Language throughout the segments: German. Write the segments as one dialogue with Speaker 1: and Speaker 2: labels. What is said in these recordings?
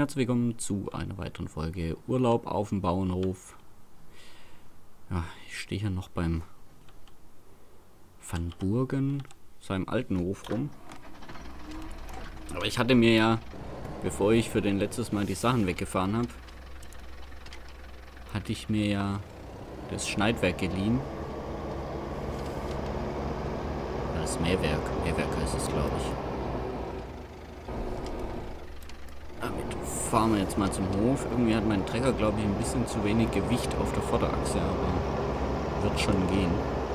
Speaker 1: herzlich willkommen zu einer weiteren Folge Urlaub auf dem Bauernhof. Ja, ich stehe hier noch beim Van Burgen, seinem alten Hof rum. Aber ich hatte mir ja, bevor ich für den letztes Mal die Sachen weggefahren habe, hatte ich mir ja das Schneidwerk geliehen. Das Mähwerk heißt es, glaube ich. Damit fahren wir jetzt mal zum Hof. Irgendwie hat mein Trecker, glaube ich, ein bisschen zu wenig Gewicht auf der Vorderachse, aber wird schon gehen.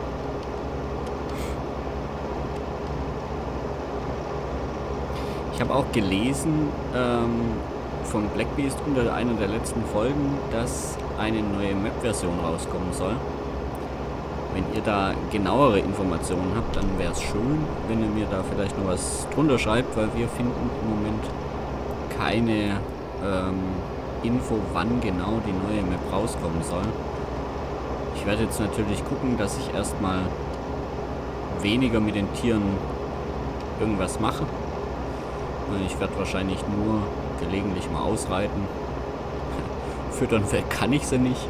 Speaker 1: Ich habe auch gelesen von Blackbeast unter einer der letzten Folgen, dass eine neue Map-Version rauskommen soll. Wenn ihr da genauere Informationen habt, dann wäre es schön, wenn ihr mir da vielleicht noch was drunter schreibt, weil wir finden im Moment keine Info, wann genau die neue Map rauskommen soll. Ich werde jetzt natürlich gucken, dass ich erstmal weniger mit den Tieren irgendwas mache. Ich werde wahrscheinlich nur gelegentlich mal ausreiten. Füttern kann ich sie nicht.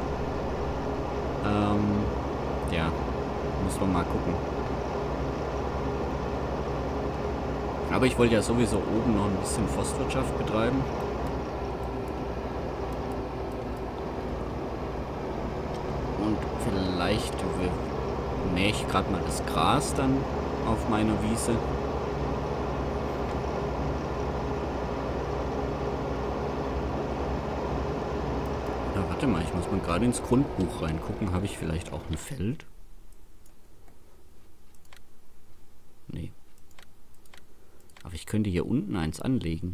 Speaker 1: Ja, muss man mal gucken. Aber ich wollte ja sowieso oben noch ein bisschen Forstwirtschaft betreiben. Und vielleicht mähe ich gerade mal das Gras dann auf meiner Wiese. Na, warte mal, ich muss mal gerade ins Grundbuch reingucken. Habe ich vielleicht auch ein Feld? Nee. Aber ich könnte hier unten eins anlegen.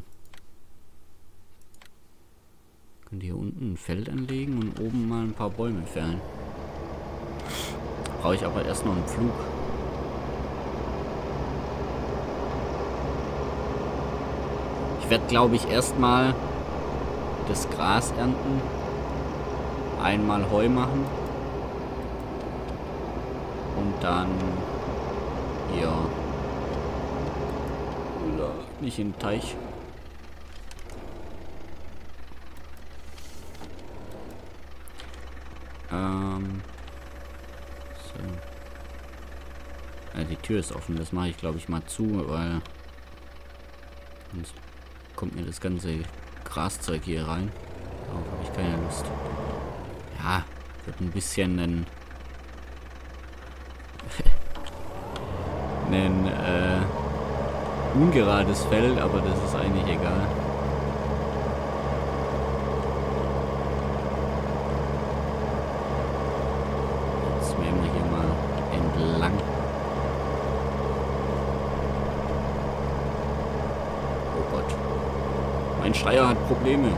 Speaker 1: Ich könnte hier unten ein Feld anlegen und oben mal ein paar Bäume fällen. Brauche ich aber erst noch einen Pflug. Ich werde, glaube ich, erstmal das Gras ernten. Einmal Heu machen. Und dann... Ja... Nicht in den Teich. So. Ja, die Tür ist offen. Das mache ich, glaube ich, mal zu, weil sonst kommt mir das ganze Graszeug hier rein. Darauf habe ich keine Lust. Ja, wird ein bisschen ein ungerades Feld, aber das ist eigentlich egal. Jetzt mähen wir hier mal entlang. Oh Gott. Mein Schreier hat Probleme.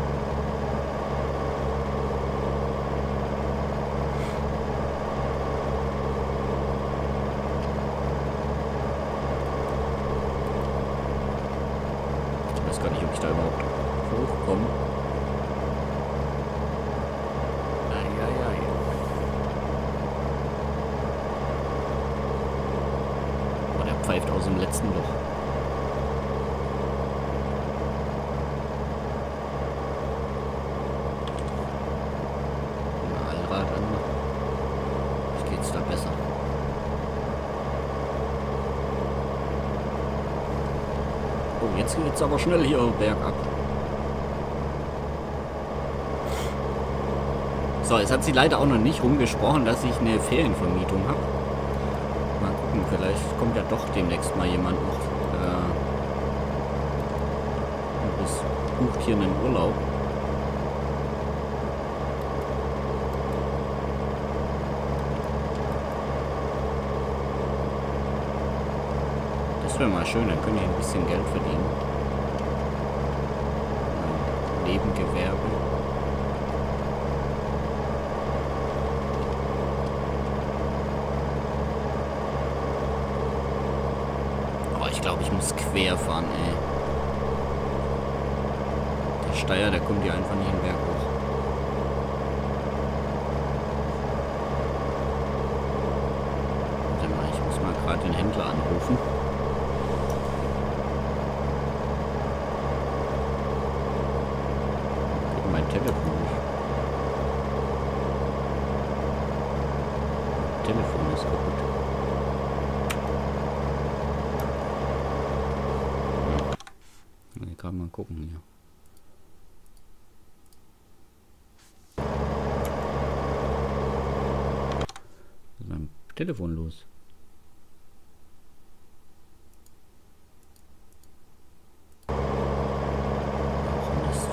Speaker 1: Ich weiß gar nicht, ob ich da überhaupt hochkomme. Eieiei. Oh, der pfeift aus dem letzten Loch. Mal Allrad anmachen. Vielleicht geht's da besser. Oh, jetzt geht's aber schnell hier bergab. So, es hat sie leider auch noch nicht rumgesprochen, dass ich eine Ferienvermietung habe. Mal gucken, vielleicht kommt ja doch demnächst mal jemand noch und bucht hier einen Urlaub. Das wäre mal schön, dann könnte ich ein bisschen Geld verdienen. Nebengewerbe. Oh, ich glaube, ich muss quer fahren, ey. Der Steier, der kommt hier einfach nicht den Berg hoch. Warte mal, ich muss mal gerade den Händler anrufen. mal gucken hier. Was ist mein Telefon los? Ach Mist.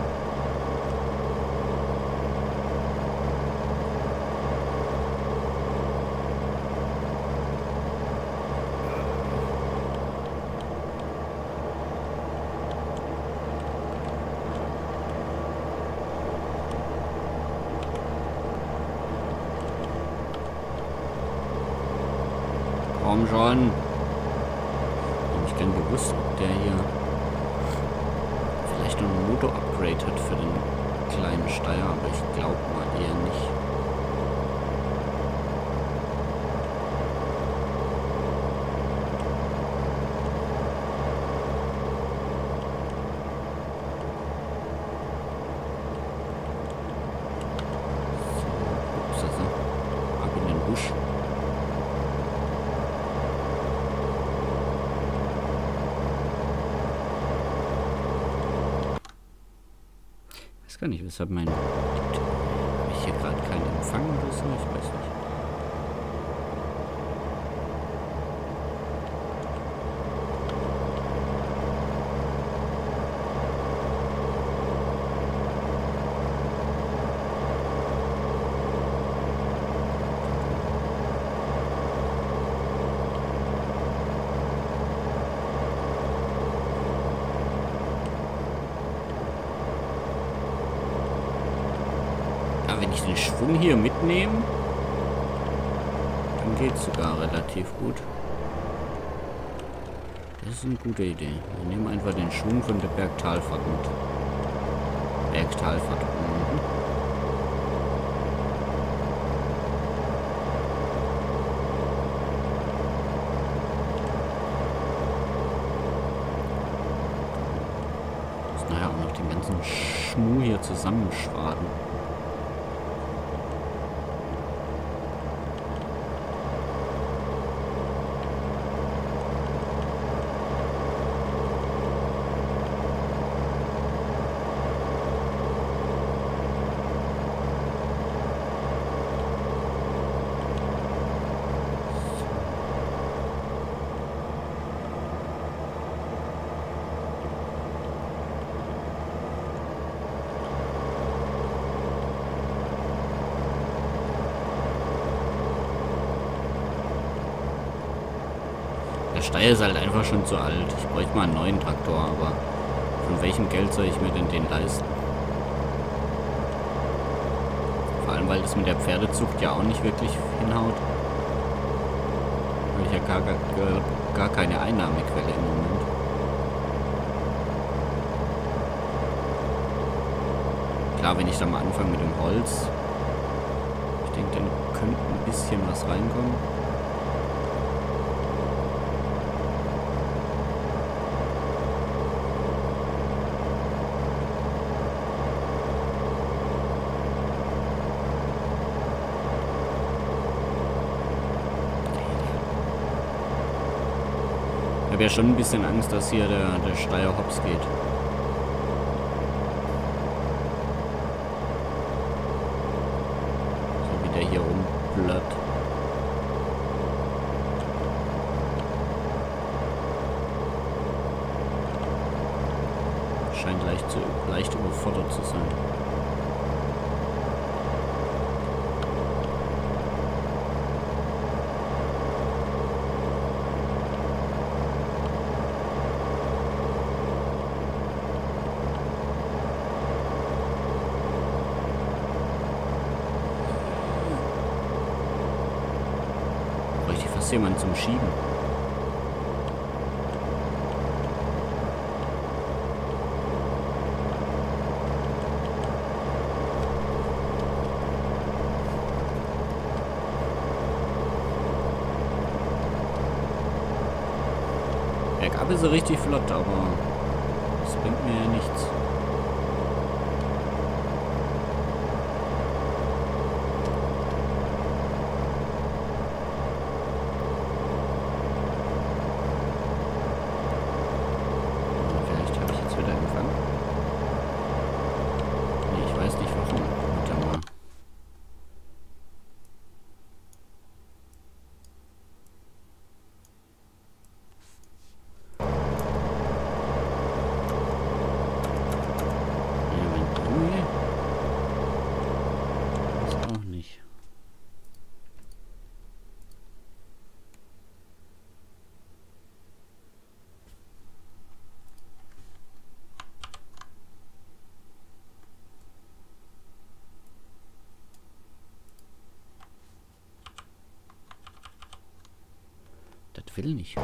Speaker 1: Komm schon. Hätte ich gern gewusst, ob der hier vielleicht noch ein Motor-Upgrade hat für den kleinen Steier, aber ich glaube mal eher nicht. So, ups, also, ab in den Busch. Ich weiß gar nicht, weshalb mein... Habe ich hier gerade keinen Empfang oder so? Ich weiß nicht. Aber wenn ich den Schwung hier mitnehme, dann geht es sogar relativ gut. Das ist eine gute Idee. Wir nehmen einfach den Schwung von der Bergtalfahrt mit. Bergtalfahrt. Mhm. Muss nachher auch noch den ganzen Schmuh hier zusammenschwaden. Der Steier ist halt einfach schon zu alt. Ich bräuchte mal einen neuen Traktor, aber von welchem Geld soll ich mir denn den leisten? Vor allem, weil das mit der Pferdezucht ja auch nicht wirklich hinhaut. Weil ich ja gar keine Einnahmequelle im Moment. Klar, wenn ich dann mal anfange mit dem Holz, ich denke, dann könnte ein bisschen was reinkommen. Ich habe ja schon ein bisschen Angst, dass hier der Steier hops geht. So wie der hier rumblöd. Scheint leicht überfordert zu sein. Jemand zum Schieben. Bergab ist er richtig flott, aber das bringt mir ja nichts. Das will nicht.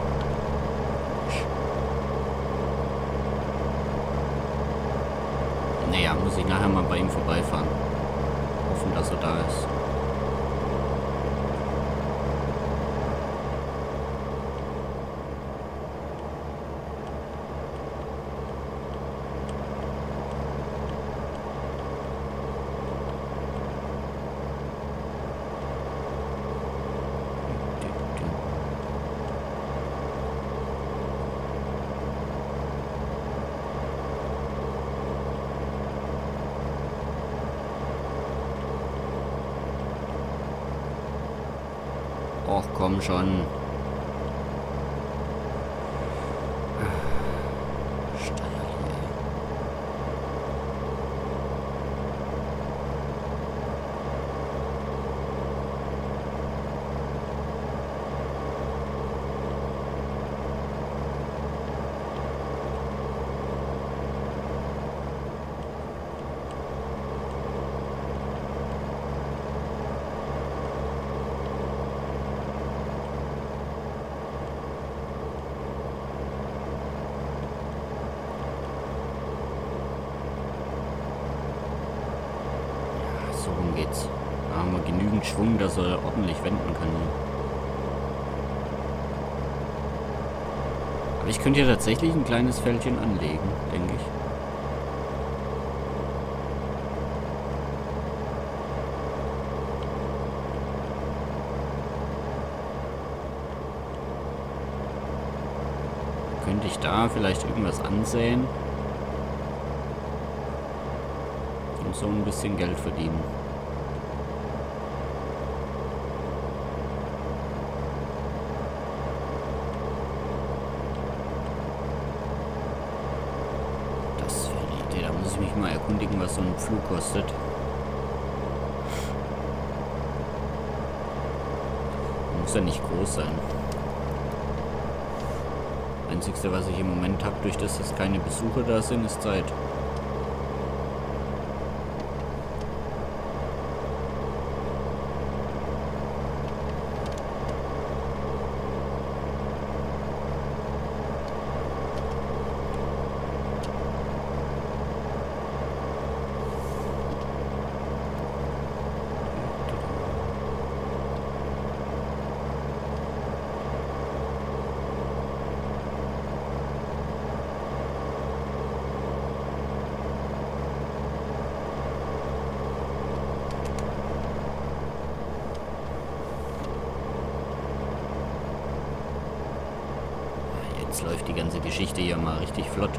Speaker 1: Naja, muss ich nachher mal bei ihm vorbeifahren. Hoffen, dass er da ist. Och, komm schon. So rum geht's. Da haben wir genügend Schwung, dass er ordentlich wenden kann. Aber ich könnte ja tatsächlich ein kleines Fältchen anlegen, denke ich. Könnte ich da vielleicht irgendwas ansäen? Und so ein bisschen Geld verdienen. Das wäre eine Idee. Da muss ich mich mal erkundigen, was so ein Pflug kostet. Muss ja nicht groß sein. Einzigste, was ich im Moment habe, durch das, dass keine Besucher da sind, ist Zeit. Jetzt läuft die ganze Geschichte hier mal richtig flott.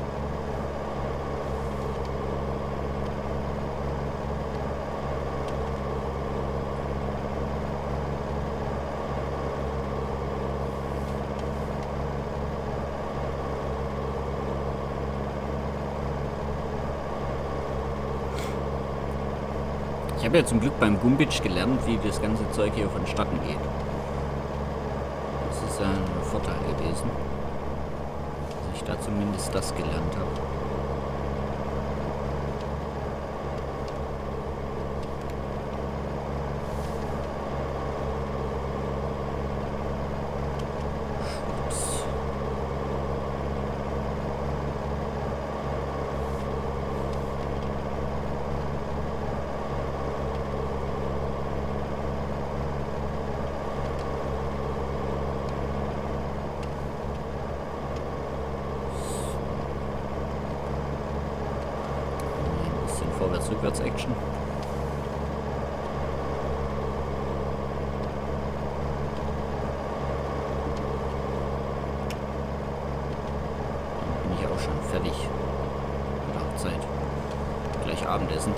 Speaker 1: Ich habe ja zum Glück beim Gumbitsch gelernt, wie das ganze Zeug hier vonstatten geht. Das ist ein Vorteil gewesen. Dass ich da zumindest das gelernt habe. Schutz. Vorwärts-Rückwärts-Action. Dann bin ich auch schon fertig. Nachtzeit. Gleich Abendessen.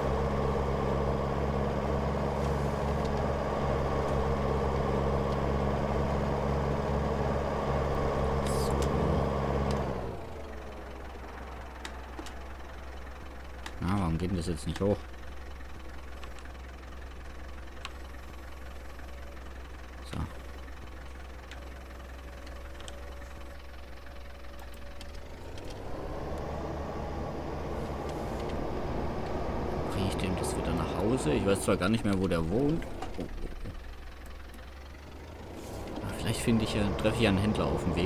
Speaker 1: Warum geht das jetzt nicht hoch? So. Bringe ich dem das wieder nach Hause? Ich weiß zwar gar nicht mehr, wo der wohnt. Vielleicht treffe ich einen Händler auf dem Weg.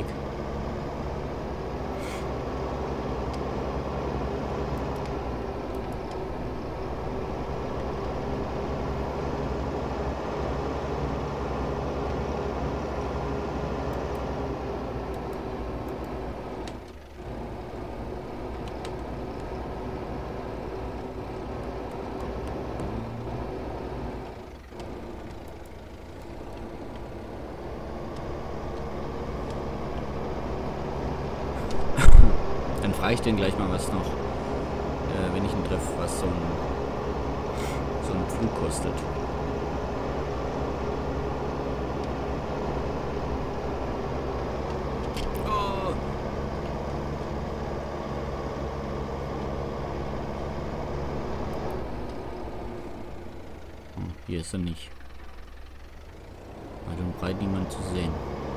Speaker 1: Dann frage ich den gleich mal, was noch, wenn ich ihn treffe, was so ein Flug kostet. Oh. Hier ist er nicht. Weit und breit niemand zu sehen.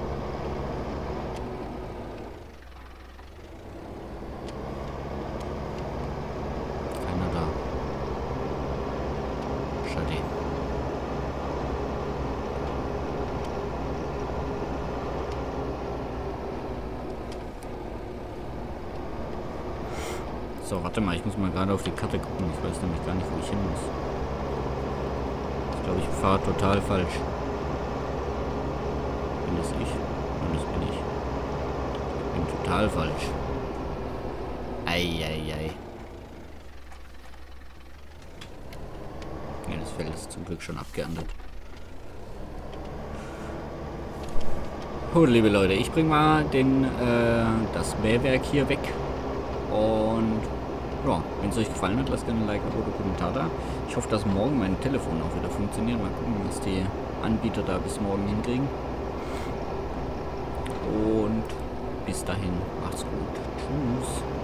Speaker 1: So, warte mal, ich muss mal gerade auf die Karte gucken. Ich weiß nämlich gar nicht, wo ich hin muss. Ich glaube, ich fahre total falsch. Bin das ich? Und das bin ich. Ich bin total falsch. Eieiei. Ja, das Feld ist zum Glück schon abgeerntet. Gut, liebe Leute, ich bringe mal das Mähwerk hier weg. Und ja, wenn es euch gefallen hat, lasst gerne ein Like oder Kommentar da. Ich hoffe, dass morgen mein Telefon auch wieder funktioniert. Mal gucken, was die Anbieter da bis morgen hinkriegen. Und bis dahin, macht's gut. Tschüss.